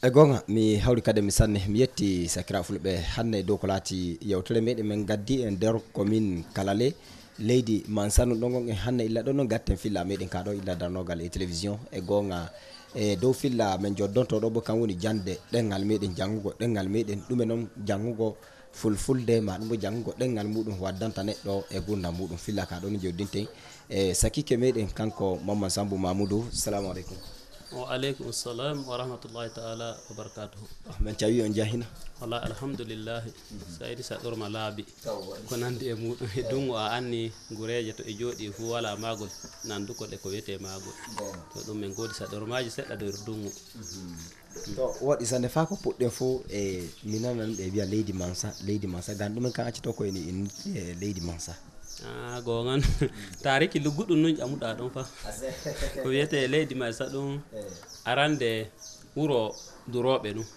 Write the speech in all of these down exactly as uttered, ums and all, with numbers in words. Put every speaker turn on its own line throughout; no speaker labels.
e gonga mi hawri kade mi sanne mi yetti sakira fulbe hanne do ko lati yewtere meden men gaddi en der commune Kalale leydi Mansano dongon e hanne illa don non gatten filla meden ka do illa darnogal e télévision e gonga e dow filla men joddonto do bo kan woni jande dengal meden jangugo dengal meden dume non jangugo fulfulde ma dum bo jangugo dengal mudum waddanta neddo e gurna mudum filla ka do ni joddinte e sakike meden kanko Mamman Sambou Mamoudou. Assalamu alaikum.
Wa alaikum assalam wa rahmatullahi ta'ala wa barakatuh.
Men tawi on jahina
wala alhamdulillah sayidi sa dorma laabi ko nandi e mudum e dungo a anni gureje to e jodi fu wala magol nandu ko de ko wete magol to dum men godi sa dormaji sedda do dungo
to wadi sande fa ko pudde fu e minanan be biya leydi Mansa leydi Mansa gandum kan accito ko ni in leydi Mansa
ah gongan tariki lugudun nun amuda don fa ko wete leydi Mansa dum arande wuro durobe nu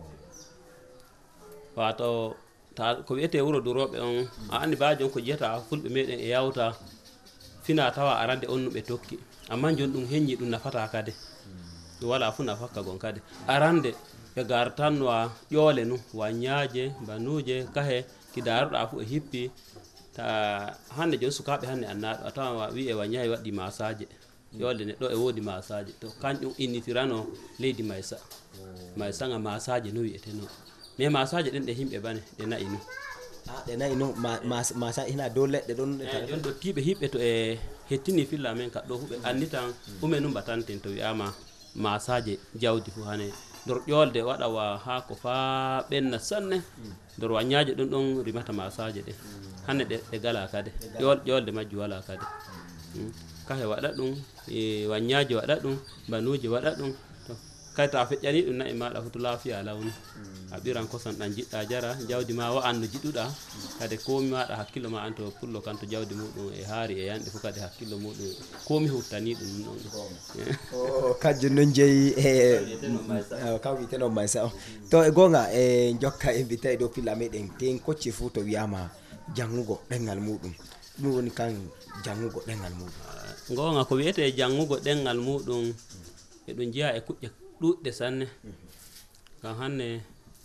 wato ta ko wete wuro durobe on a andi baajon ko jeta fulbe meden e yawta fina tawa arande onnu be tokki amma jon dum henyi dum nafata kade do wala fu nafaka gon kade arande be gartanwa yole nu wanyaaje banuje kahe kidaruda fu e hippi ta hande jon sukabe hanne annaado atawa wi e wanyaayi waddi masaje yole ne do e wodi masaje to kanjum initirano leydi Maysa Maysa nga masaje no wi'ete no me masaje den de himbe bane de nainu
ah de nainu masa ina do ledde don
e don do tibe hibbe to e hettini filla men ka do hubbe anditan umenum batanten to wi'ama masaje jawdi fu hane dor yolde wada wa ha ko fa benna sanne dor wanyaaje don don rimata masaje de hanne de de gala kade yol yolde majju wala kade kahe wada dum e wanyaaje wada dum banuje wada dum to kay ta fejjani dum na e mada futu lafiya lawni abiran ko san dan jidda jara jawdi ma wa andu jidduda kade ko mi mada hakkilo ma anto pullo kanto jawdi mudum e haari e yande fu kade hakkilo mudum ko mi huttani dum non
o kajjo non jeyi e kawi teno Maysa to e gonga e jokka e bitay do pilla meden ten kocci fu to wiyama jangugo dengal mudum dum woni kan jangugo dengal mudum
gonga ko wiete jangugo dengal mudum e dum jiya e kujje dudde sanne kan hanne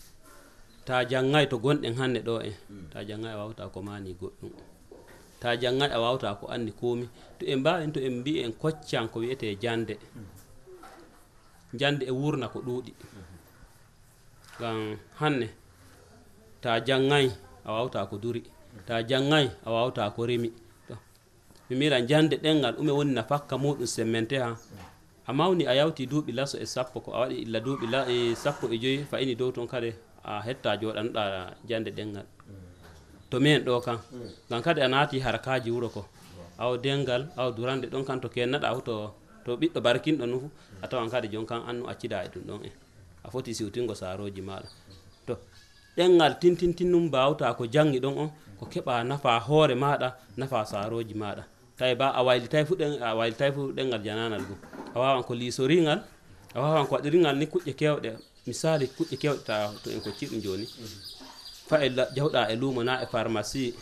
ta jangay to gonden hanne do e ta jangay wawta ko mani goddum ta jangay a wawta ko andi komi to en baawen to en bi en koccan ko wiete jande jande e wurna ko dudi kan hanne ta jangay a wawta ko duri ta jangay a wawta ko remi to mi mira jande dengal ume woni na fakka mudum semente ha a mawni a yawti duubi laso e sappo ko a wadi illa duubi la e sappo e joyi fa ini dow ton kade a hetta jodanɗa jande dengal to men ɗo kan ngam kadi a naati harakaji wuro ko aw dengal aw durande ɗon kan to kennaɗa fu to to ɓiɗɗo barkinɗo nu fu a tawan kadi jon kan annu accida e ɗum ɗon e a foti siwtingo saroji maɗa to ɗengal tintintinnum mbawta ko jangi ɗon on ko keɓa nafa hoore maɗa nafa saroji maɗa tawi ba a waylitay fu ɗen a waylitay fu ɗengal jananal gum a wawan ko lisoringal a wawan ko waɗiringal ni kuƴƴe kewɗe misali kuƴƴe kewɗe ta to en ko ciɗum joni fa e jawɗa e lumo na e pharmacie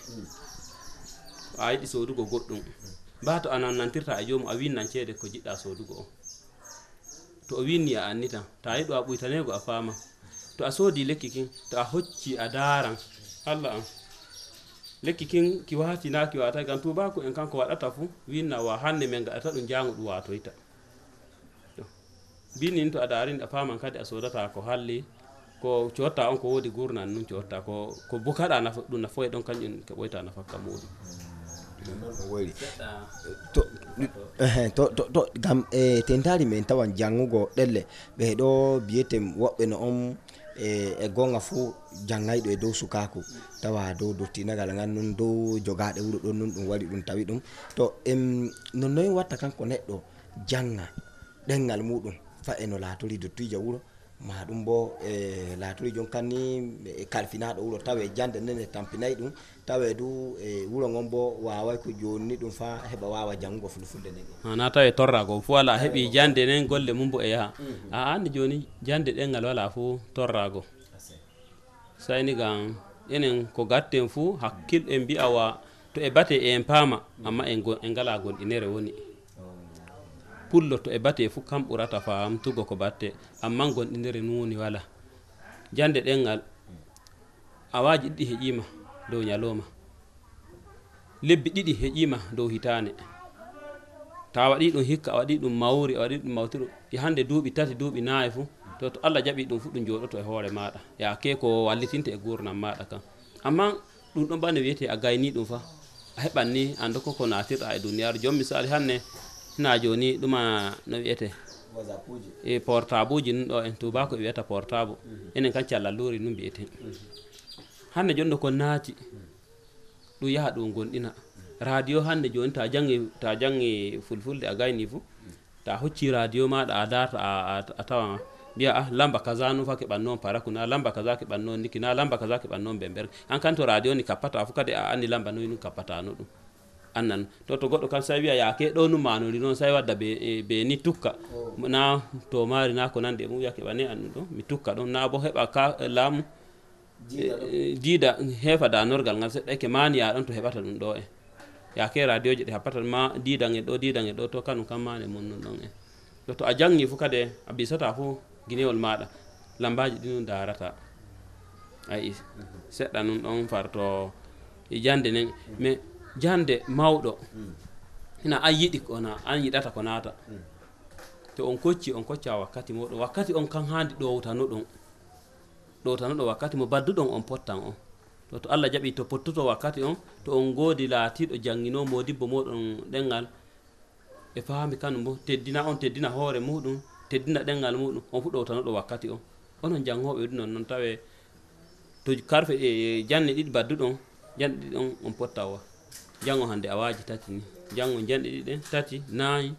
a yiɗi sodugo goɗɗum mbato anan nantirta e jomum a winnan ceede ko jiɗɗa sodugo o to o winni a anni tan ta yiɗo a ɓuytanego a fama to a soodi lekki kin to a hocci a daran Allah an lekki kin ki wati na ki wata gam tubako en kanko waɗata fu winna wa hanne men gaɗata ɗum jangu ɗum watoyta binin to a darin a faman kadi a sodata ko halli ko cotta on ko wodi gurnan nun cotta ko ko bukada na dum na foy don kanjum ke boyta na fakka mudum
to to to to gam e tentari men tawan jangugo delle be do bietem wobbe no on e e gonga fu jangaydo e dow sukaku tawa dow dottinagal ngan nun dow jogade wuro don nun dum wari dum tawi dum to em non noy watta kanko neddo janga dengal mudum fa eno latori dottija wuro ma dum bo e latori jon kanni e kalfinado wuro tawe jande nene tampinay dum tawe du e wuro ngon bo waaway ko jonni dum fa heba waawa jango fulfulde ne
ana tawe torra go fu wala hebi jande nen golle mum bo e yaha a andi joni jande dengal wala fu torra go sayni gam enen ko gatten fu hakkil en bi awa to e bate en pama amma en en gala gol inere woni pulloto e bate fu kam ɓurata famtugo ko batte amma gonɗindere nuuni wala jande ɗengal awaji ɗiɗi heƴima dow ñalowma lebbi ɗiɗi heƴima dow hitane ta waɗi ɗum hikka a waɗi ɗum mawri a waɗi ɗum mawtiri e hande duuɓi tati duuɓi naayi fu to to Allah jaɓi ɗum fu ɗum joɗoto e hoore maɗa yake ko wallitinte e gurnam maɗa kam amma ɗum ɗon ɓane wiyete a gayni ɗum fa a heɓan ni anda koko natirɗa e duniyaru joni misali hanne hina joni ɗuma no wiyete e portable uji nun ɗo en tubako e wiyata portable enen kan callalluri nu mbiyete hande joni ko naati ɗum yaha ɗum gonɗina radio hande joni ta jangi ta jangi fulfulde a gayni fu ta hocci radio maɗa a darta a tawa biya ah lamba kaza nu fa keɓan noon paraku na lamba kaza keɓan noon niki na lamba kaza keɓan noon bember an kan to radio ni kappata fu kadi a andi lamba noyi nu kappata no ɗum annan to to goɗɗo kam sai wiya yake ɗo nu manori noon sai wadda be, be ni tukka na to mari na ko nande mum wiya keɓani an ɗum ɗo mi tukka ɗum na bo heɓa ka laamu jiida heefa danorgal ngal seɗɗa ke maniya ɗon to heɓata ɗum ɗo e yake radio je ɗe happata ma didan e ɗo didan e ɗo to kanum kam mane mon non ɗon en to to a jangi fu kadi a bisata fu guinewol maɗa lambaji ɗi nun darata ayi seɗɗa nun ɗon farto e jande nen mais jande mawɗo hina an yiɗi kona an yiɗata ko naata to on kocci on kocca wakkati moɗon wakkati on kan handi ɗowtano ɗon ɗowtano ɗo wakkati mo badduɗon on pottan on to to Allah jaɓi to pottuto wakkati on to on godi laatiɗo jangino modibbo moɗon ɗengal e faami kanum bo teddina on teddina hoore muɗum teddina ɗengal muɗum on fu ɗowtano ɗo wakkati on onon jangoɓe ɗum non noon tawe to karfe e janne ɗiɗi badduɗon janɗe ɗiɗi on on potta wa jango hande awaji tati ni jango janɗe ɗiɗi ɗen tati naayi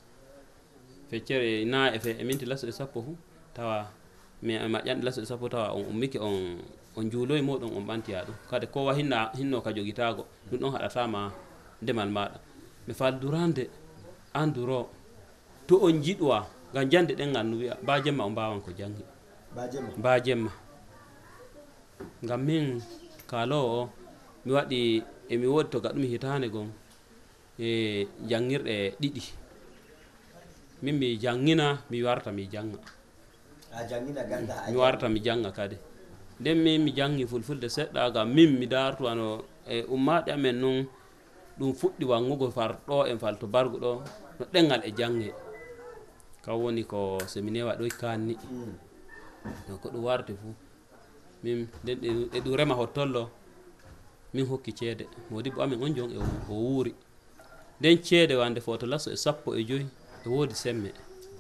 feccere naayi e fe e minti laso e sappo fu tawa mais maƴƴanɗe laso e sappo tawa on ummike on on juuloye moɗon on ɓantiya ɗum kadi kowa hinna hinno ka jogitago ɗum ɗon haɗatama ndemal maɗa mi faldurande anduro to on jiɗwa ngam jande ɗengal no wiya ba jemma o mbawan ko jangi ba jemma ngam min kalowo o mi waɗi emi wodi to gaɗumi hitande gon e jangirɗe ɗiɗi min mi jangina mi warta mi janga mi warta mi janga kadi nden min mi jangi fulfulde seɗɗa gam min mi dartuwano e ummaɗe amen nun ɗum fuɗɗi wangugo far ɗo en falto bargu ɗo no ɗengal e jange kam woni ko seminewa ɗoy kanni no ko ɗum warti fu min nden e ɗum rema hottollo min hokki ceede modibbo amen on jon e o wuuri nden ceede wande foto lasso e sappo e joyi e woodi semme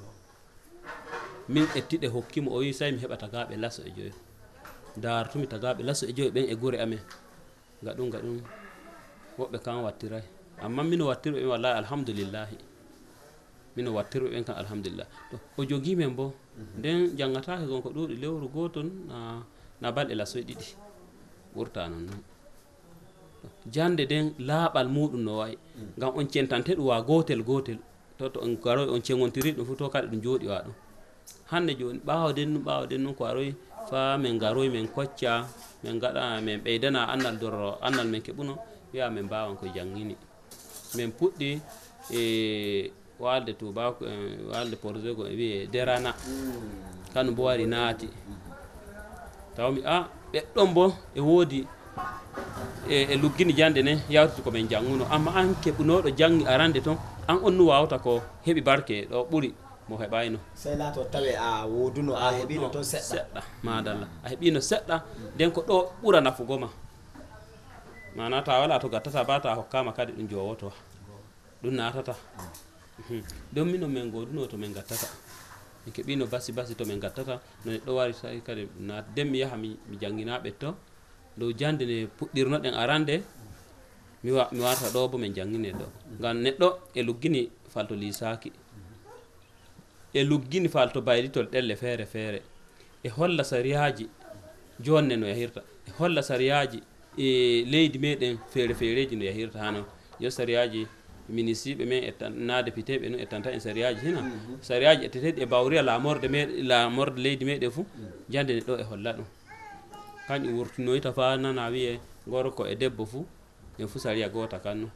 min ettiɗe hokkimo o wi sai mi heɓa tagaɓe lasso e joyi dartumi tagaɓe lasso e joyi ɓen e gure amen gaɗum gaɗum woɓɓe kan wattiray amma mino wattirɓe ɓen wallahi alhamdulillahi mino wattirɓe ɓen kan alhamdulillah to o jogi men bo nden jangatake gon ko ɗuuɗi lewru goton na na balɗe lasso e ɗiɗi ɓurta non noon jande nden laaɓal muɗum no wayi ngam on centante ɗum wa gotel gotel to to on garoy on cegontiri ɗum fu to kadi ɗum jooɗi wa ɗum hande joni ɓawoden nu ɓawoden nu ko aroy fa min garoy min kocca min gaɗa min ɓeydana annal dor annal min keɓuno wiya min mbawan ko jangini min puɗɗi e walde tubako walde projet go e wiye derana kanum bo wari naati tawmi a ɓeɗɗon bo e woodi e luggini jande ne yawtude komin janguno amma an keɓunoɗo jangi arande toon an on nu wawata ko heeɓi barke ɗo ɓuuri mo heɓayno
sey laato tawe a woduno a heɓino toon seɗɗa
seɗɗa madalla a heɓino seɗɗa nden ko ɗo ɓuura nafugoma mana ta wala to gattata ba ta hokkama kadi ɗum jowoto ɗum natata ɗon mino min goduno to min gattata mi keɓino basi basi to min gattata no neɗɗo wari sai kadi nat nden mi yaha mi janginaɓe to dow jande ne puɗɗirnoɗen arande mi wa mi warta ɗo bo min jangine ɗo ngam neɗɗo e luggini falto lisaki e luggini falto baylitol ɗelle feere feere e holla sariyaji jonne no yahirta e holla sariyaji e leydi meɗen feere feereji no yahirta hano yo sariyaji minisiɓe men e na député ɓe no ettanta en sariyaji hina sariyaji etteteɗi e bawriya lamorde meɗe lamorde leydi meɗen fou jande ne ɗo e holla ɗum kañƴum wurtinoyta fa nana wiye gorko e debbo fou en fou sariya gota kanno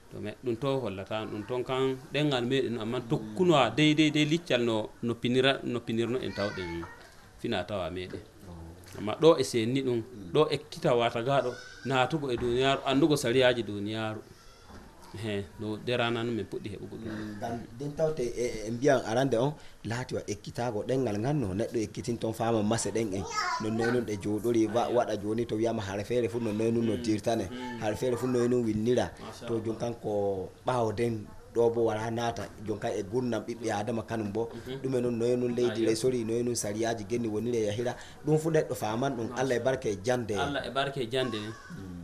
to me ɗum to hollata ɗum ton kan ɗengal meɗen amma tokkunoa dey dey dey liccal no no pinira no pinirno en tawɗen fina tawa meɗen amma ɗo e senni ɗum ɗo ekkita wata gaɗo natugo e duniyaru andugo sariyaji duniyaru he no derananu min puɗɗi heɓugo ɗum
gam den tawte e mbiyan arande on laati wa ekkitago ɗengal ngal no neɗɗo ekkitin toon fama mase ɗen en no noynun ɗe jooɗori waɗa joni to wiyama haare feere fu no noynun no dirtane haare feere fu noynun winnira to jon kanko ɓawo den ɗo bo wala naata jonka e gurnam ɓiɓɓe adama kanum bo ɗume noon noynun leydi ley sori noynun sariyaji genni woniri e yahira ɗum fu neɗɗo faman ɗum allah e barke e jande
allah e barke e jande ni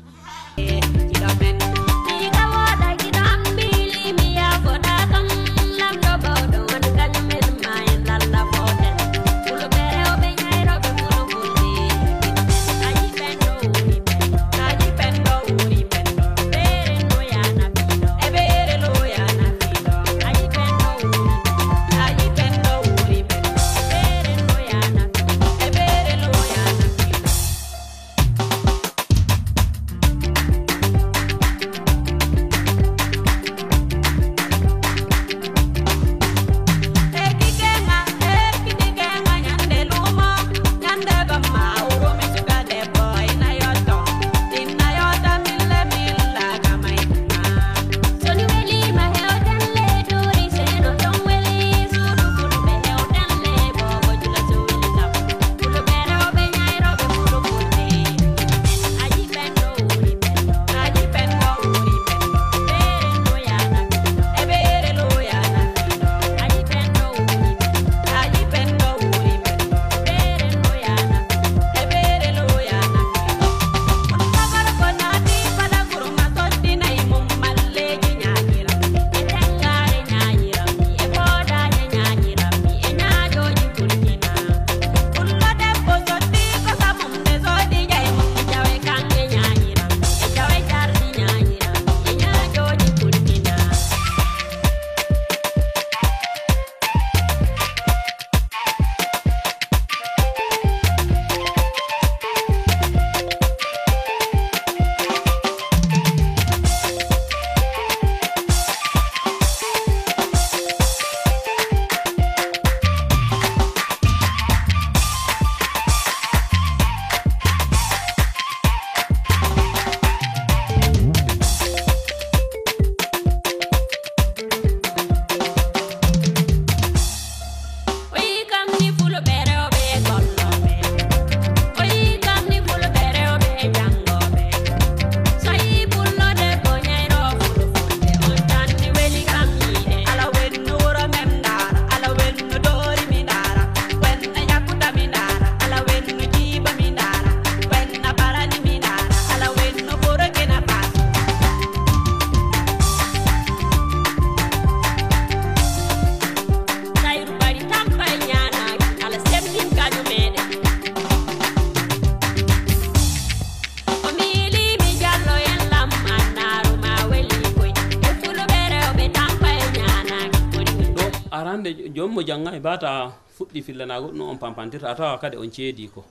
jommo jangay bata fuɗɗi fillanago no on pampantirta a tawa kadi on ceedi ko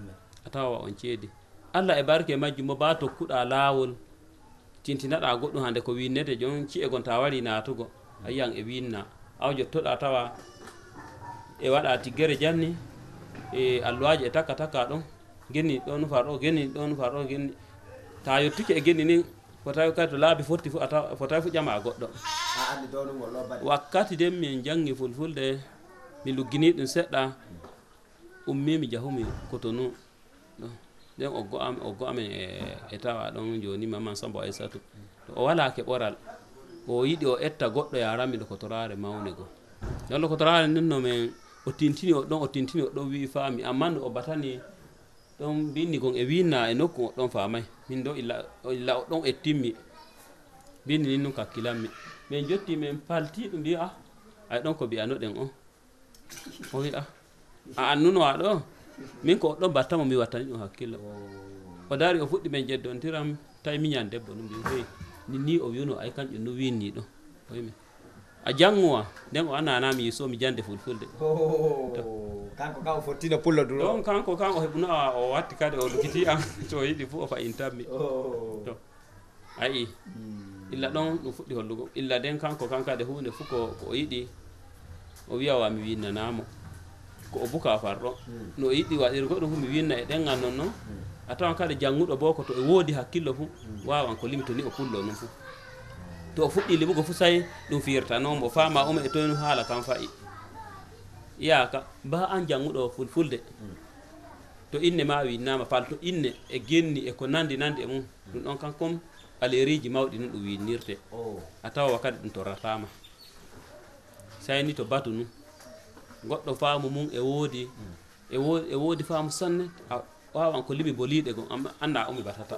a tawa on ceedi allah e barke majjum mo ba tokkuɗa laawol tintinaɗa goɗɗum hande ko winnete jon ci'e gon ta wari natugo a yiyan e winna aw jottoɗa tawa e waɗa tiggere janni e alluwaji e takka takka ɗon genni ɗon far ɗo genni ɗon far ɗo genni ta yettuki e genni ni fotawi kadi to laabi fotti fu ata fotawi fu ƴama goɗɗo wakkati den min jangi fulfulde mi luggini ɗum seɗɗa ummi mi jahumi Cotonou den oggo am oggo amen e, e tawa ɗon joni Maman Sambo Aissatu to o wala keɓoral o yiɗi o etta goɗɗo yaranmi ɗo kotorare mawne go ɗon kotorare nden no men o tintini o ɗon o tintini o ɗon wi faami amma no o batani ɗon binni gon e winna e nokku o ɗon famay min ɗo illa illa o ɗon e timmi binni nin nun kakkilanmi min jotti min palti ɗum mbi a ay ɗon ko mbiyanoɗen on o wi a a annunoa ɗo min ko o ɗon battamo mi wattani ɗum hakkille o dari o fuɗɗi men jeddontiram tawi miñan debbo ɗum mbi hey ni ni o wino ay kanƴum no winni ɗon o wimi a janguwa nden o annanami yisomi jande fulfulde
kanko kan o fottino pullo duro
ɗon kanko kan o heɓuno o watti kadi o lukiti am to yiɗi fo o fayintanmi to ayi illa ɗon ɗum fuɗɗi hollugo illa den kanko kankade hunde fu ko o yiɗi o wiya wa mi winnanamo ko o buka farɗo no o yiɗi waɗir goɗɗum fu mi winna e ɗengal non noon a tawan kadi jannguɗo bo ko to e woodi hakkillo fu wawan ko limi to ni o pullo non fu to o fuɗɗi liɓugo fu say ɗum firtanomo o fama uma e toyno haala kam fayi iyaka ba an jannguɗo fulfulde to inne ma winnama fal to inne e genni e ko nandi nandi e mum ɗum ɗon kan comme aleriji mawɗi nun ɗum winnirte a tawa wakkati ɗum torratama sayni to batu nu goɗɗo faamu mum e woodi e woodi e woodi faamu sanne a wawan ko limi boliɗe gon amma anna umi batata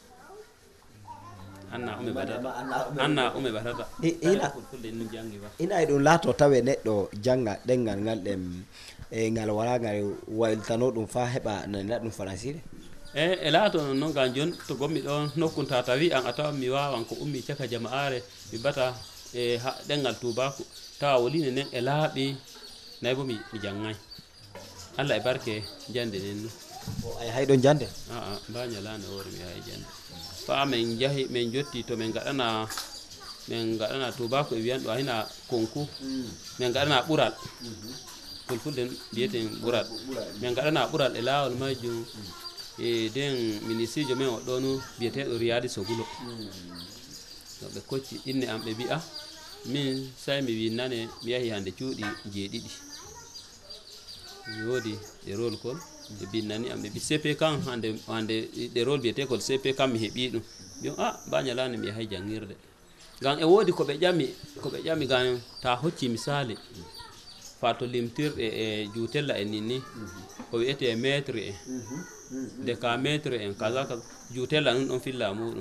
anna umi batata anna umi batata
ina
fulfulde nun jangi ba
ina e ɗum laato tawe neɗɗo janga ɗengal ngal ɗem e ngal wala ngal wayltano ɗum fa heɓa nanira ɗum faransire
e e laato non noon ngal joni to gommi ɗon nokkunta tawi an a tawa mi wawan ko ummi caka jama'are mi bata e ɗengal tubaku tawa woline nden e laaɓi nayi bo mi mi janggay Allah e barke jande nden nu
ay hayɗo jande
aa mbañalano hoore mi hay jande fa min jahi min jotti to min gaɗana min gaɗana tubako e wiyanɗo a hina konku min gaɗana ɓural fulfulde mbiyeten ɓural min gaɗana ɓural e laawol majjum e nden ministre jo men o ɗo nu mbiyeteɗo riyadi sogulo to ɓe kocci inne am ɓe mbi'a min say mi winnane mi yahi hande cuuɗi jeeɗiɗi mi woodi ɗerol kol ɓe binnani am ɓe mbi C P kan hande hande ɗerol mbiyetekol C P kam mi heeɓi ɗum mbiyon a mbañalani mi yahay janngirde ngam e woodi ko ɓe ƴami ko ɓe ƴami ngam ta hocci misali fa to limtirɗe e juutella en ninni ko wiyete métre en de ka métre en kaza ka juutella nun ɗon filla muɗum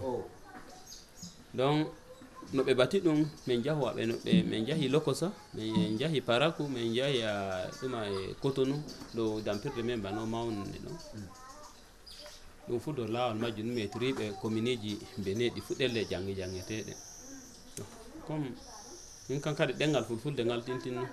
donc no ɓe bati ɗum min jahowa ɓe no ɓe min jahi lokosa min jahi paraku min jahi a ɗuma e Cotonou ɗo dampirde men bano mawnde ɗon ɗum fu dow laawol majjum ɗum metiriɓe commune ji beneɗi fuɗɗelle jangi jangeteɗe comme min kan kadi ɗengal fulfulde ngal tintinno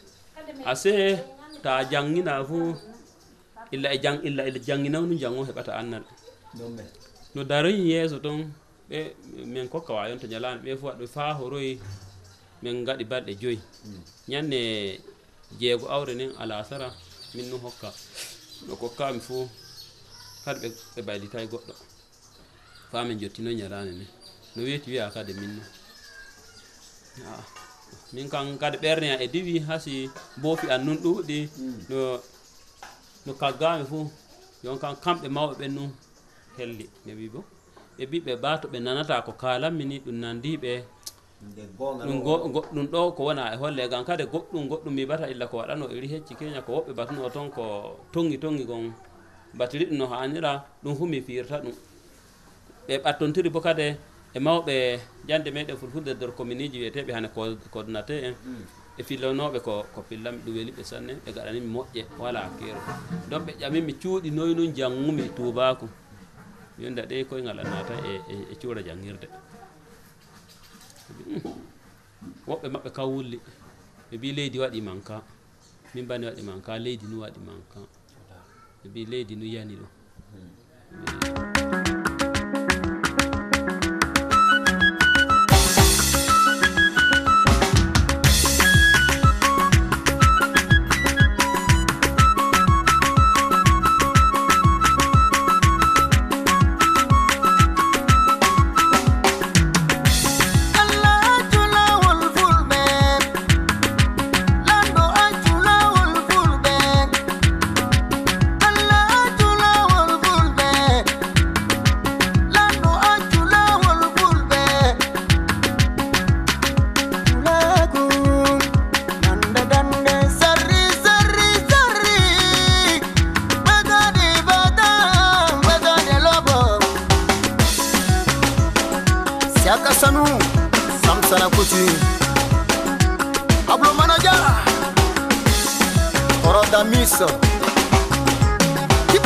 ase ta jangina fu illa e jang illa e janginaw nu jango heɓata annal no daroyi yeeso ton ɓe min kokka wa yonta ñalani ɓe fo waɗɓe fa horoyi min gaɗi balɗe joyi ñanne jeego awre nden alasara min nu hokka no kokkami fo kadi ɓe baylitay goɗɗo fa min jottino ñalani ni no wiyeti wiya kadi min no min kan kadi ɓerne e diwi hasi boofi an nun ɗuuɗi no no kaggami fo yon kan kamɓe mawɓe ɓen nu helli ɓe wi bo ɓe mbi ɓe ɓaato ɓe nanata ko kalanmi ni ɗum nandiɓe ɗum ɗo ko wona e holle gam kadi goɗɗum goɗɗum mi bata illa ko waɗano iri hecci keña ko woɓɓe batuno toon ko tongi tongi gon batiri ɗum no hannira ɗum fu mi firta ɗum ɓe ɓattontiri bo kadi e mawɓe jande meɗen fulfulde nder commune ji wiyeteɓe hane coordinateur en e fillonoɓe ko ko pillami ɗum weliɓe sanne ɓe gaɗanimi moƴƴe wala keero donc ɓe ƴamimi cuuɗi noy nun janngumi tubaku yonda ɗe koyngal a nata e e cuura janngirde woɓɓe maɓɓe kam wulli ɓe mbi leydi waɗi manka min bani waɗi manka leydi nu waɗi manka ɓe mbi leydi nu yani ɗo
Sanu Samsara Kuti Pablo Manajara Oroda Miso Kiba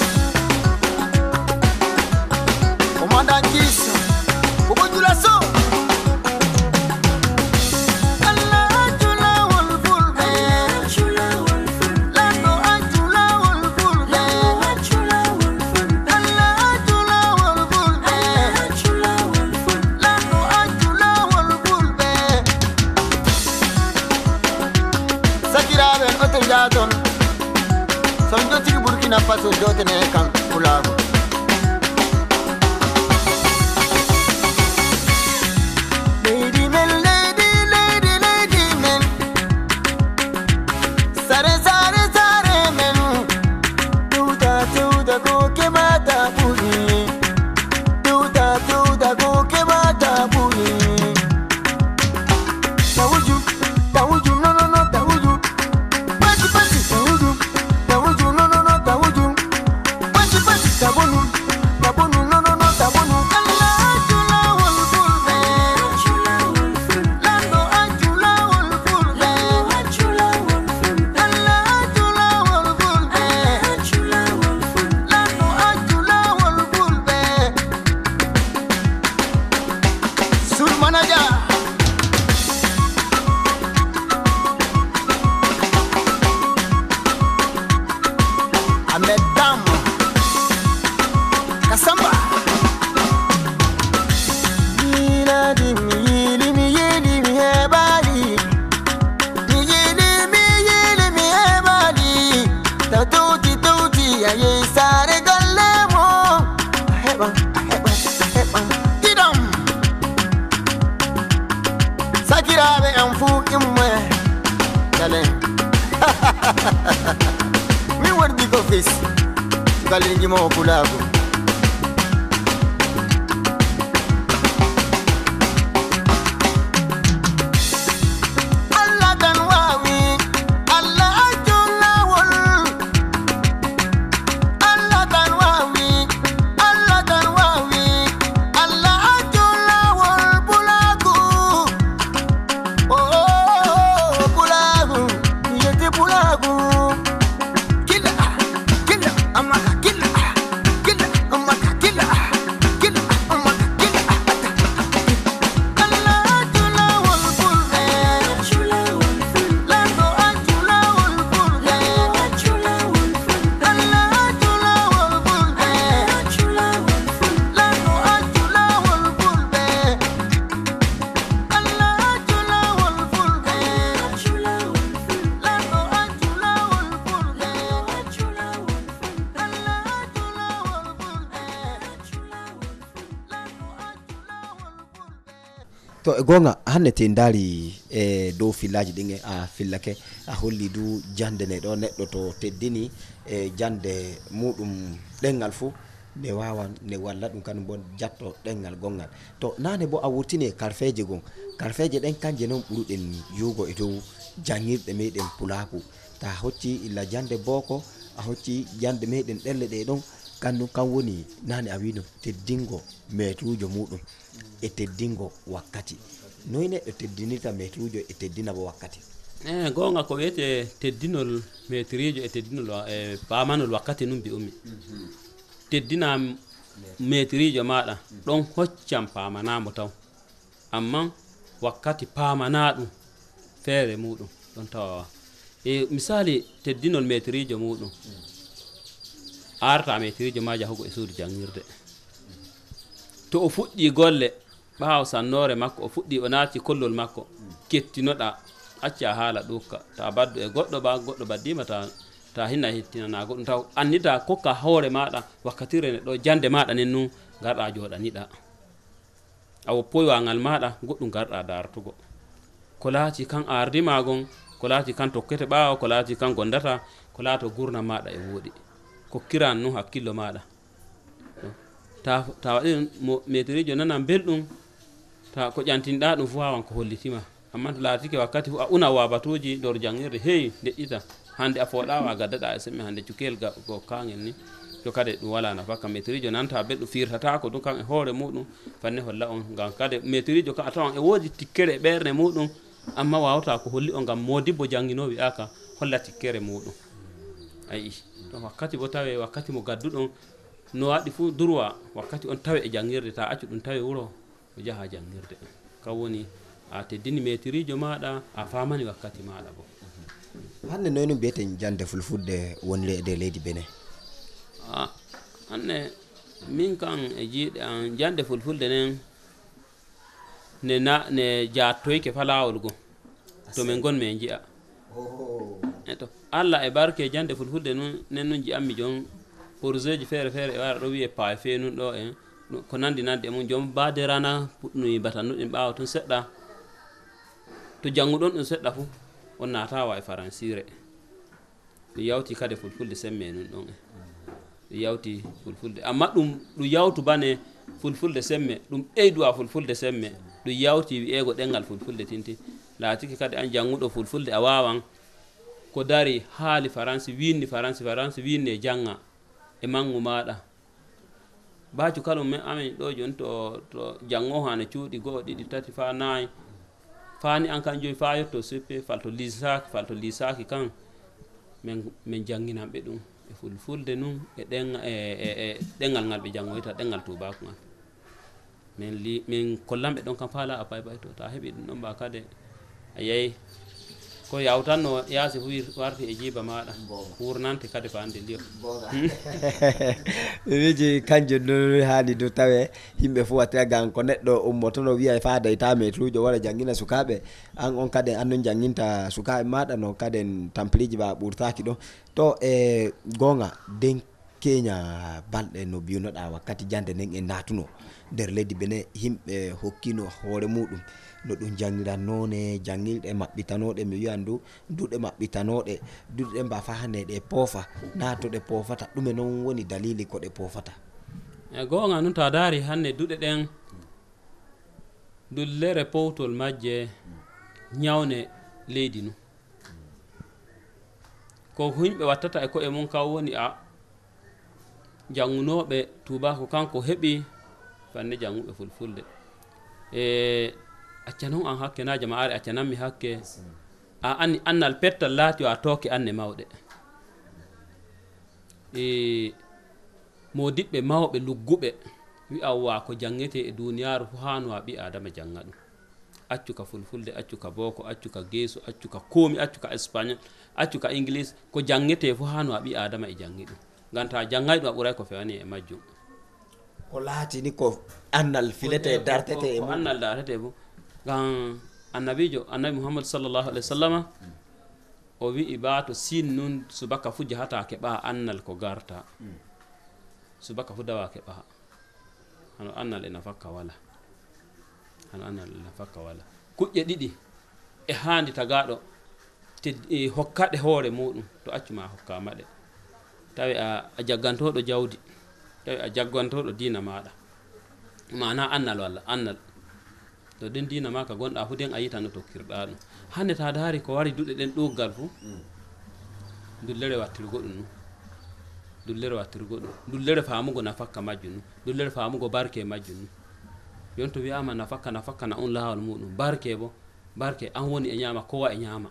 Komanda Kisa Kubujula So Lando oto jaton son joti Burkina Faso jote ne kan kulago lady men lady lady lady men sare sare sare men tuda tuda go ke mata puri tuda tuda go ke mata puri tawuju tawuju no no no tawuju pati pati tawuju tawuju no no no tawuju pati pati tabonu tabonu no no no tabonu Allah jula wal fulbe lando ajula wal fulbe Allah jula wal fulbe lando ajula wal fulbe sur manager Ahmed Dam Kasamba Mina di mi yili mi yili mi hebali Mi yili mi yili mi hebali Ta tuti tuti aye sare galemo Aheba aheba aheba Didam Sakirabe amfu imme Dale Mi wardi ko fis Galingi mo kulago Allah kan wawi Allah ajula wal Allah kan wawi Allah kan wawi Allah ajula wal bulago oh bulago yete bulago killa killa amaka killa killa amaka killa killa amaka killa Allah ajula wal bulbe lando ajula wal bulbe Allah ajula wal bulbe lando ajula wal bulbe Allah ajula wal bulbe lando ajula wal bulbe
to e gonga hanne te ndari e dow fillaji ɗin e a fillake a holli du jande ne ɗo neɗɗo to teddini e jande muɗum ɗengal fuu ne wawan ne walla ɗum kañum bon jatto ɗengal gongal to nane bo a wurtini karfeje gon karfeje ɗen kanje noon ɓuruɗen yugo e dow jangirɗe meɗen pulaku ta hocci illa jande boko a hocci jande meɗen ɗelle ɗe ɗon kandu kan woni nane a wino teddingo metrujo muɗum e teddingo wakkati noy neɗɗo teddinirta metrujo e teddina bo wakkati
e gonga ko wiyete teddinol metrijo e teddinol e pamanol wakkati num bi ummi teddina metrijo maɗa ɗon hoccam pamanamo taw amma wakkati pamana ɗum feere muɗum ɗon tawa e misali teddinol metrijo muɗum arta metrijo ma jahugo e suudu jangirde to o fuɗɗi golle ɓaawo sannore makko o fuɗɗi o naati kollol makko kettinoɗa acca haala ɗukka ta baddu e goɗɗo ba goɗɗo baddima ta ta hinna hettinana goɗɗum taw annita kokka hoore maɗa wakkatire ne ɗo jande maɗa nen nu garɗa jooɗaniɗa a woppoywa ngal maɗa goɗɗum garɗa dartugo ko laati kan ardima gon ko laati kan tokkete ɓaawo ko laati kan gondata ko laato gurna maɗa e wooɗi kokkiran nu hakkillo maɗa ta ta waɗi metrijo nanan belɗum ta ko ƴantinɗa ɗum fu wawan ko hollitima amma to laatike wakkati fu a una wabatuji dor jangirde heewi deƴƴita hande a fooɗawa gaddaɗa e semmi hande cukel ko kangel ni to kadi ɗum wala nafa kam metrijo nanta belɗum firtata ko ɗum kam e hoore muɗum fanne holla on ngam kadi metrijo ka a tawan e woodi tikkere e ɓerde muɗum amma wawata ko holli on ngam modibbo jangino wi'aka holla tikkere muɗum ayi to wakkati bo tawe wakkati mo gadduɗon no waɗi fu durwa wakkati on tawe e jangirde ta accu ɗum tawe wuro o jaha jangirde kam woni a teddini metrijo maɗa a famani wakkati maɗa bo
hande noy no mbiyeten jande fulfulde wonire e nder leydi Benin
hanne min kan e jiiɗe an jande fulfulde nen ne na ne jattoyke fa lawol go to min gon min jiya to allah e barke jande fulfulde nun nen nun ji'ammi jon projet ji feere feere e wara ɗo wiye paa fe nun ɗo en ko nandi nandi e mum jom bade rana puɗɗumi batannuɗen ɓaawa tun seɗɗa to jannguɗon ɗum seɗɗa fuu on naatawa e faransire ɗum yawti kadi fulfulde semme nun ɗon e ɗum yawti fulfulde amma ɗum ɗum yawtu bane fulfulde semme ɗum ɓeyduwa fulfulde semme ɗum yawti wi'ego ɗengal fulfulde tinti laatiki kadi an jannguɗo fulfulde a wawan ko dari haali faransi winni faransi faransi winni e janga e mangu maɗa baju kalum men amen ɗo joni to to jango hane cuuɗi goho ɗiɗi tati fa naayi fani an kan joyi fa yetto seppe falto lisaki falto lisaki kan min min janginanɓe ɗum e fulfulde nun e ɗen e e ɗengal ngal ɓe jangoyta ɗengal tubako ngal min li min kollanɓe ɗon kam faala a pay pay to ta heeɓi ɗum ɗon mba kade a yeyi ko yawtanno yaasi fu warti e jiiba maɗa wurnante kadi fa ande liyo
ɓe wiji kanjum non haali dow tawe yimɓe fo wattira gan ko neɗɗo ummotono wiya e fa dayta maîtrujo wara janggina sukaɓe an on kadi an non jangginta sukaɓe maɗa no kadi tampiriji ma ɓurtaki ɗo to e gonga den keña balɗe no mbinoɗa wakkati jande nden e natuno nder leydi Benin yimɓe hokkino hoore muɗum no ɗum jangirannoone jangirɗe maɓɓitanoɗe mi wiyan du duɗe maɓɓitanoɗe duɗe mba fa hande ɗe poofa na to ɗe poofata ɗume noon woni dalili ko ɗe poofata
e goonga noon ta daari hande duɗe ɗen dullere powtol majje ñawne leydi nu ko yimɓe wattata e koye mum kaw woni a jangunoɓe tubako kanko heɓi fanne janguɓe fulfulde e acca noon an hakke na jama ari acca nanmi hakke a anni annal pettal laati o a tooke anne mawɗe e modiɓɓe mawɓe lugguɓe wi'a wa ko jangete e duniyaru fo hano a ɓi adama janga ɗum accu ka fulfulde accu ka boko accu ka geeso accu ka komi accu ka espagnol accu ka english ko jangete fo hano a ɓi adama e jangi ɗum ngam ta jangay ɗum a ɓuray ko fewani e majjum
ko laatini ko annal filete dartete e
ko annal dartete fo ngam annabijo annabi muhammad sallllahu alayhi wa sallama o wi'i ba to sin nun subaka fu jahata keɓa annal ko garta subaka fu dawa keɓa hano annal ena fakka wala hano annal ena fakka wala kuƴƴe ɗiɗi e handi tagaɗo te e hokkaɗe hoore muɗum to accuma hokkama ɗe tawi a jaggantoɗo jawdi tawi a jaggantoɗo dina maɗa mana annal walla annal to den dina ma ka gonɗa fu den a yitano tokkirɗa ɗum hande ta daari ko wari duɗe ɗen ɗoggal fu dullere wattirgo ɗum nu dullere wattirgo ɗum dullere famugo nafakka majjum nu dullere famugo barke majjum nu yon to wiyama nafakka nafakka na on lawol muɗum barke bo barke an woni e ñama kowa e ñama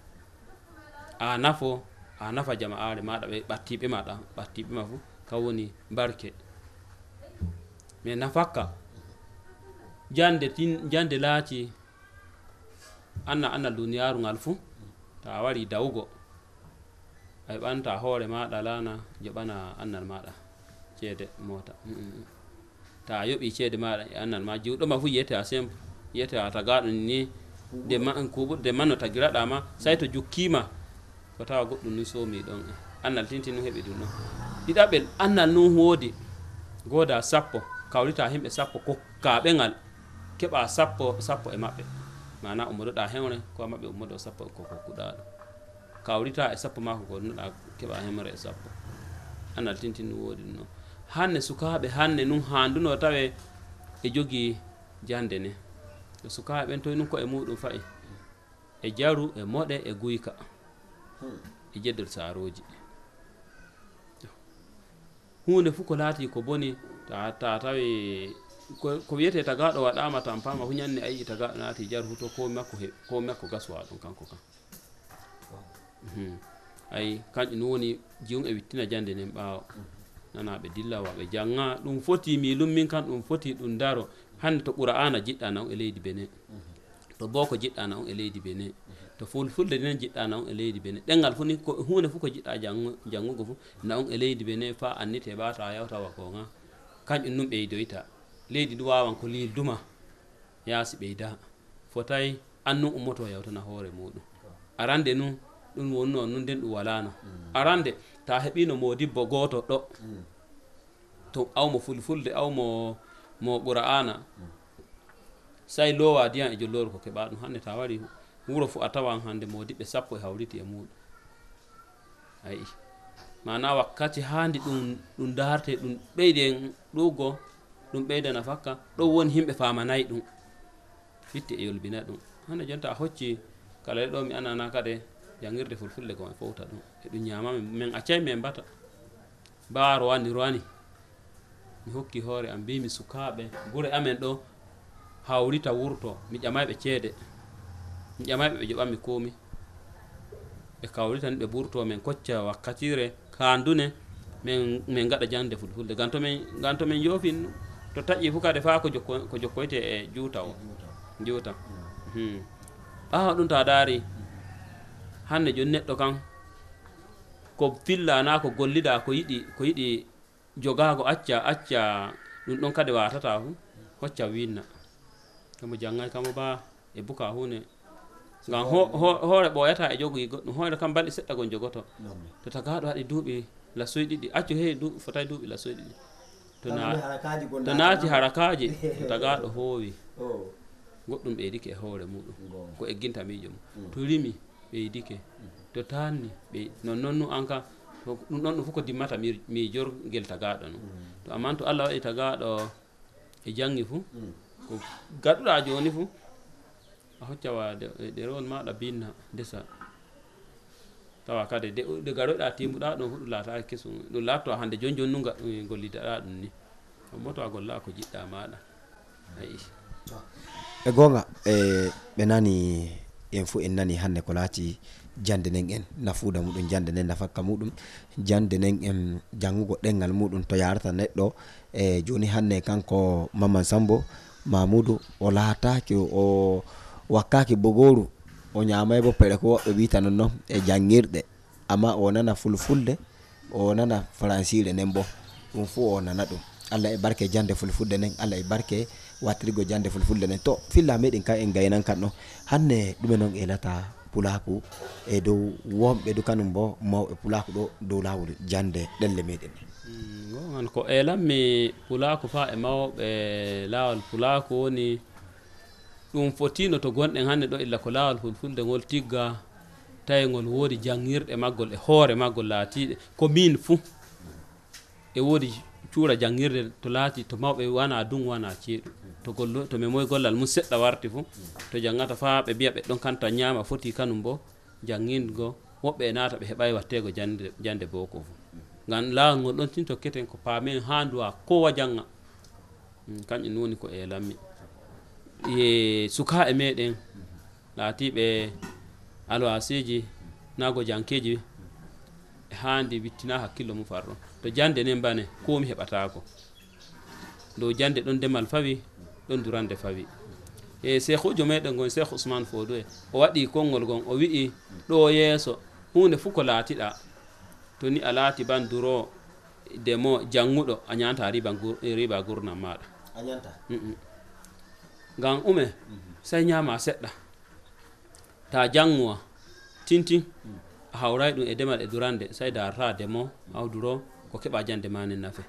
a nafo a nafa jama'are maɗa ɓe ɓattiɓe maɗa ɓattiɓe ma fu ka woni barke mais nafakka jande tin jande laati anna anna duniyaru ngal fu ta wari dawugo ay ɓanta hoore maɗa lana joɓana annal maɗa ceede mota mm -mm. ta yoɓi ceede maɗa e annal ma jiwɗoma fu yiyete a simple yiyete a tagaɗo ni de ma kuɓurde manno tagiraɗama say to jukkima ko tawa goɗɗum ni somi ɗon e annal tinti nu heɓi ɗum ɗon ɗiɗaɓel annal nu woodi goda sappo kawrita himɓe sappo kokkaɓe ngal keɓa sappo sappo e maɓɓe mana ummoɗoɗa hewre ko maɓɓe ummoɗo sappo ko kokkuɗa ɗum kawrita e sappo mako ko nuɗa keɓa hemre e sappo annal tinti nu woodi ɗum ɗon hanne sukaɓe hanne nun handuno tawe e jogui jande ne sukaɓe ɓen toye nun ko e muɗum fayi e jaru e moɗe e guyka e jeddel saroji hunde fu ko laati ko boni ta ta tawi ko wiyete tagaɗo waɗama tampama fu ñanne ayi tagaɗo naati jaru fu to komi makko he komi makko gaswa ɗum kanko kam ayi kanƴum no woni jiyum e wittina jande nden ɓawo nanaɓe dilla waɓe janga ɗum foti mi lummin kan ɗum foti ɗum daro hande to qur'ana jiɗɗana on e leydi Benin to boko jiɗɗana on e leydi Benin to fulfulde nden jiɗɗana on e leydi Benin ɗengal fu ni ko hunde fu ko jiɗɗa jangugo fu na on e leydi Benin fa annite ɓata yawta wakonga kañƴum num ɓeydoyta leydi ɗum wawan ko lilduma yaasi ɓeyda fotay annun ummoto yawtana hoore muɗum arande nu ɗum woni noon non nden ɗum walano arande ta heɓino modibbo goto ɗo to awmo fulfulde awmo mo qur'ana say lowa diyan e jolloru ko keɓa ɗum hande ta wari wuro fu a tawan hande modiɓɓe sappo e hawriti e muɗum ayi mana wakkati handi ɗum ɗum darte ɗum ɓeyde ɗugo ɗum ɓeydana fakka ɗo woni himɓe famanayi ɗum fitti e yolbina ɗum hande jonta a hocci kala ɗo mi anana kade jangirde fulfulde ko e fowta ɗum e ɗum ñamami min accay min mbata ba rowani rowani mi hokki hoore am mbimi sukaɓe gure amen ɗo hawrita wurto mi ƴamayɓe ceede mi ƴamayɓe ɓe joɓanmi komi ɓe kawritani ɓe ɓurto min kocca wakkatire kandune min min gaɗa jangde fulfulde gan to min gan to min yofin to taƴi fu kade fa ko jokko ko jokkoyte e juuta o juuta hmm ɓawa ɗum ta daari hande joni neɗɗo kan ko filla na ko gollida ko yiɗi ko yiɗi jogago acca acca ɗum ɗon kade watata fu hocca winna kamo janggay kamo ba e buka hunde ngam hoore ɓoyata e jogoyi goɗɗum hoore kam balɗe seɗɗa gon jogoto to tagaɗo waɗi duuɓi lassoy ɗiɗi accu heewi duuɓi fotay duuɓi lassoy ɗiɗi to naati harakaji to tagaɗo hoowi goɗɗum ɓeydike e hoore muɗum ko egginta miijo mum to rimi ɓeydike to tanni ɓe nonnoon nu an ka ɗum ɗon ɗum fof ko dimmata miijorgel tagaɗo no to amman to Allah waɗi tagaɗo e jangi fu ko gaɗuɗa joni fu a hocca wa ɗerewol maɗa binna ndesa tawa kadi de garoɗa timuɗa ɗon fu ɗum laataki kesum ɗum latto hande joni joni nu gollidaɗa ɗum ni ommo to a golla ko jiɗɗa maɗa ayi
e gonga e ɓe nani en fu en nani hande ko laati jande nen en nafuuda muɗum jande nen nafakka muɗum jande nen en jangugo ɗengal muɗum to yarata neɗɗo e joni hande kanko Maman Sambo Mamoudou o laataki o wakkaki bogoru o ñamay bo peɗe ko woɓɓe wita non noon e jangirɗe amma o nana fulfulde o nana francire nen bo ɗum fu o nana ɗum Allah e barke jande fulfulde nen Allah e barke wattirgo jande fulfulde nen to filla meɗen ka en gaynan kan ɗo hande ɗume noon elata pulaku e dow wonɓe du kanum bo mawɓe pulaku ɗo dow lawol jande ɗelle meɗen
gon ko elanmi pulaku fa e mawɓe lawol pulaku woni ɗum fotino to gonɗen hande ɗo illa ko lawol fulfulde ngol tigga tawi ngol woodi jangirɗe maggol e hoore maggol laatiɗe ko min fuu e woodi cuura jangirde to laati to mawɓe wana dun wana ceeɗu to gollo to memoy gollal mum seɗɗa warti fuu to jangata fa ɓe mbiya ɓe ɗon kanta ñaama foti kanum bo jangindgo woɓɓe e naata ɓe heɓay wattego jande jande boko fuu ngam laawol ngol ɗon tin tokketen ko paamen ha nduwa kowa janga kañƴum woni ko e lammi e suka e meɗen laatiɓe alwasiji nago jankeji handi wittina hakkillo mum farɗo to jande nen bane komi heɓatako dow jande ɗon demal fawi ɗon durande fawi e cheikhujo meɗen gon Cheikh Ousmane Fodou e o waɗi konngol gon o wi'i ɗo yeeso hunde fu ko laatiɗa to ni a laati ban duro demo janguɗo a ñanta riba riba gurnam maɗa
a ñanta
ngam ume sai ñama seɗɗa ta janguwa tintin a hawray ɗum e demal e durande sai darata demo hawduro ko keɓa jande mane nafe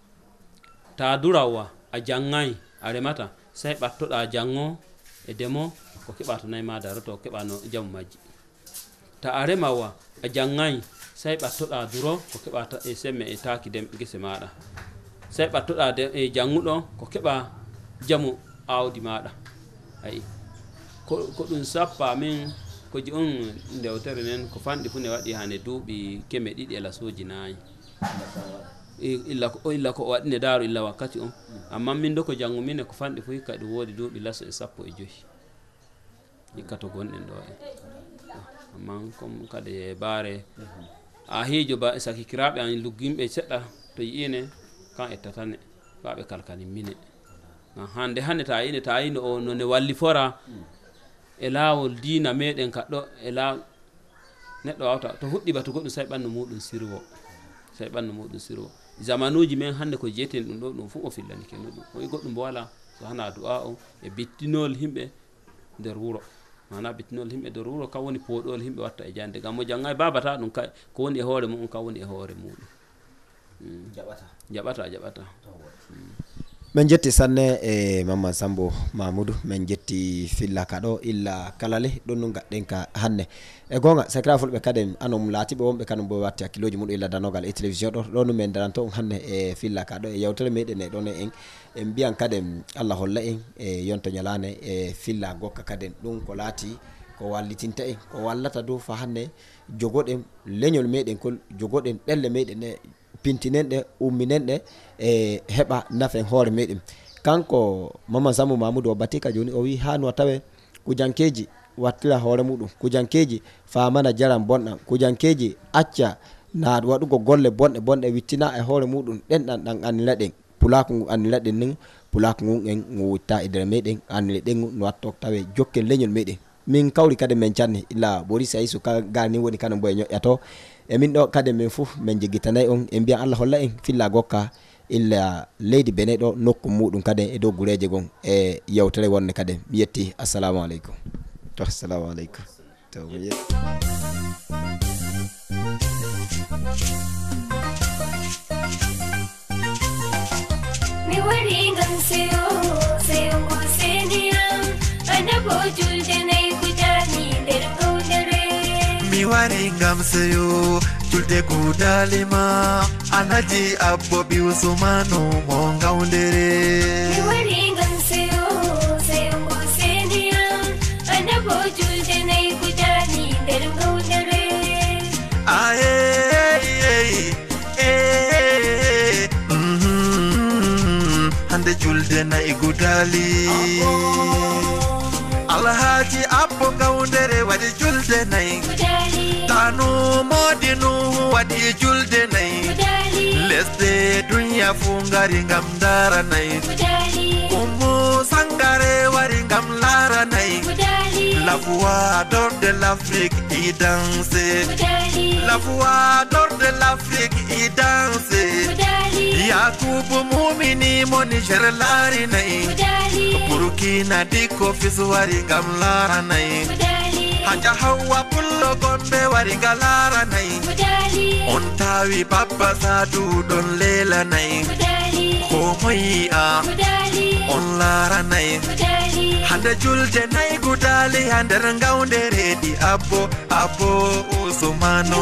ta durawa a jangay a remata sai ɓattoɗa jango e demo ko keɓa to nayi ma daroto keɓa no jamu majji ta a remawa a jangay sai ɓattoɗa duro ko keɓa e semme e taki dem gese maɗa sai ɓattoɗa e janguɗo ko keɓa jamu awdi maɗa ayi ko ɗum sappa min ko ji on ndewtere nen ko fanɗi fu ne waɗi hane duuɓi keme ɗiɗi e lasoji naayi illa ko illa ko waɗine daaro illa wakkati on amma min do ko jangu mine ko fanɗi fu hikka ɗum woodi duuɓi laso e sappo e joyi hikka to gonɗen ɗo en amma comme kadi e baare a hiijo ba sakikiraɓe an luggimɓe seɗɗa to yiine kan ettatane waɓe kalkanin mine hande hande ta yine ta yino o no ne walli fora e laawol diina meɗen kaɗɗo e la neɗɗo wawta to huɗɗi batu goɗɗum sai ɓandu muɗum sirwo sai ɓandu muɗum sirwo zamanuji men hande ko jeyeten ɗum ɗo ɗum fu o fillanike no ɗum o goɗɗum bo wala so hana du'a o e bittinol himɓe nder wuro mana bitinol himɓe dow wuro kam woni poɗol himɓe watta e jande gam mo jangay babata ɗum ka ko woni e hoore mum kam woni e hoore muɗum
jaɓata
jaɓata jaɓata
min jetti sanne e Mamadou Sambo Mamoudou min jetti filla ka ɗo illa kalale ɗon no gaɗɗen ka hannde e gonga sakra fulɓe kadi anom laatiɓe wonɓe kanum bo watti hakkiloji muɗum illa danogal e télévision ɗo ɗon no min daranto on hannde e filla ka ɗo e yewtere meɗen e ɗon e en en mbiyan kadi Allah holla en e yonto ñalane e filla gokka kadi ɗum ko laati ko wallitinta en ko wallata dow fa hannde jogoɗen leñol meɗen kol jogoɗen ɗelle meɗen e pintinen ɗe umminen ɗe e heɓa nafen hoore meɗen kanko Mamadou Sambo Mamoudou o batika joni o wi hano tawe kujankeji wattira hoore muɗum kujankeji famana jaram bonɗam kujankeji acca na waɗugo golle bonɗe bonɗe wittina e hoore muɗum ɗenɗan ɗan annira ɗen pulako ngu annira ɗen nin pulako ngun en ngu witta e nder meɗen annire ɗen no watto tawe jokken leñol meɗen min kawri kadi min canni illa Boris Aissou ka garni woni kanon bo e ñoƴƴato e min ɗo kadi min fof min jiggitanay on e mbiya Allah holla en filla gokka illa leydi Benin ɗo nokku muɗum kadi e dow gureje gon e yewtere wonne kadi mi yetti assalamu aleykum to assalamu aleykum to mi yetti
mi wari ngam seyo seyo ngo seniyam anabo julde nay kujani nder gawdere
mi wari ngam seyo julde kudalima anaji abbo bi usmanu mo gawdere
mi wari ngam seyo seyo ngo seniyam anabo julde nay kujani nder gawdere
aye eh mhm hande julde nay gudali alhaji abbo gawdere wadi julde nay tanu modi nuhu wadi julde nay lesde dunya fungari ngam dara nay ummu sangare wari ngam lara nay la voix d'or de l'Afrique y danse la voix d'or de l'Afrique y danse Yakubu Mumini moni cher lari nay Burkina diko fisu wari ngam lara nay Hanja Hawa pullo gombe wari ngalara nay on tawi Papa Sadu don lela nay ko moyi a on lara nay hande julde nay gudali hande ngawdere di abbo abbo Usmanu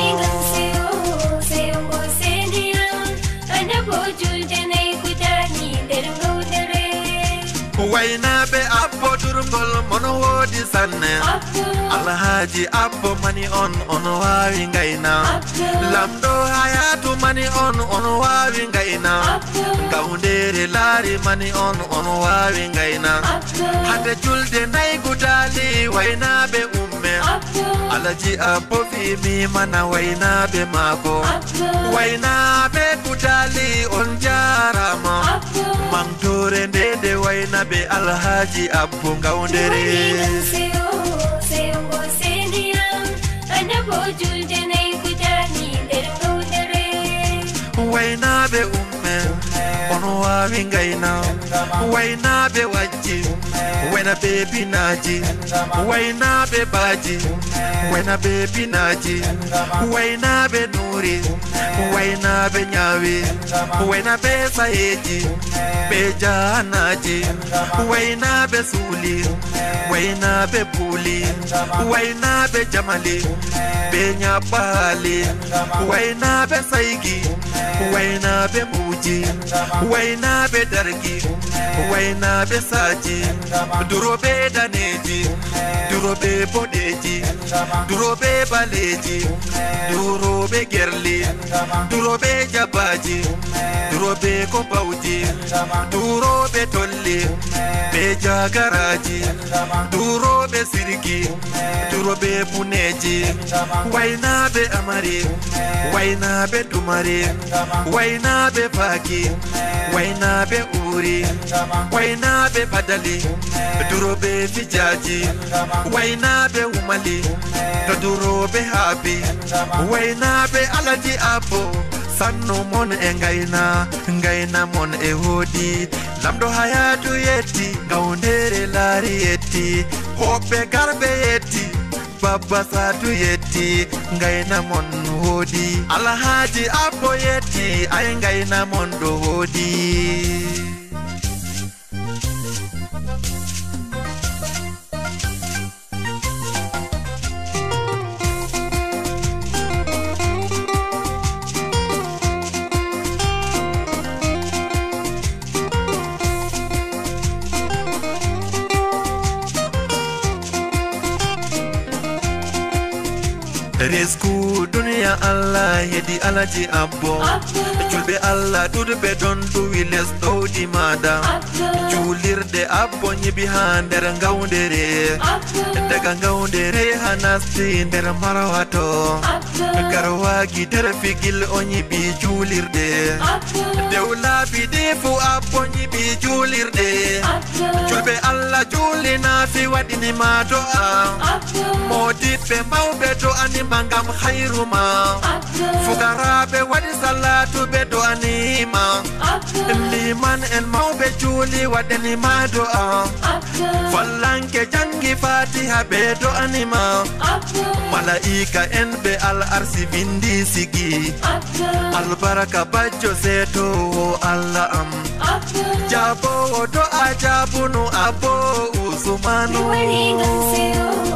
waynaɓe abbo durgol mono woodi sanne alhaji abbo mani on on wawi ngayna lamɗo hayatu mani on on wawi ngayna gawdere laari mani on on wawi ngayna hande julde nay gudali waynaɓe umme alaji abbo fimi mana waynaɓe maako waynaɓe gudali on jarama mantore ndede waynaɓe alhaji abbo gawdere waynaɓe umme on wawi ngayna waynaɓe wajji waynaɓe binaji waynaɓe baji waynaɓe binaji waynaɓe nuri waynaɓe ñaawi waynaɓe sayeji ɓe janaji waynaɓe suuli waynaɓe puuli waynaɓe jamali ɓe ñabbali waynaɓe saygi waynaɓe mbuuji waynaɓe dargi waynaɓe saji duroɓe daneji duroɓe boɗeji duroɓe baleji duroɓe gerli duroɓe jabaji duroɓe kobawji duroɓe tolli ɓe jagaraji duroɓe sirgi duroɓe puneji waynaɓe amari waynaɓe dumari waynaɓe faki waynaɓe uri waynaɓe badali duroɓe fijaji waynaɓe umali to duroɓe haabi waynaɓe alaji abbo sannu mon e ngayna ngayna mon e hoodi lamɗo hayatu yetti gawdere laari yetti
hoɓɓe garɓe yetti babba sadu yetti ngayna mon hoodi alhaji abbo yetti ay ngayna mon ɗo hoodi Resku dunia Allah hedi alaji abbo julbe Allah dudbe don duwi les dowdi mada julirde abbo nyibi ha nder ngawndere daga ngawndere hanasti nder marawato garwagi der figil o nyibi julirde dewlabi defu abbo nyibi julirde julbe Allah julina fi wadini mato a modibbe mawbe to ani mangam khairuma fugarabe wadi salatu be do anima liman en mawbe juli wadani ma do'a fallanke jangi fatiha be do anima malaika en be al arsi vindi sigi albaraka bajjo seto Allah am jabo do ajabunu abo usmanu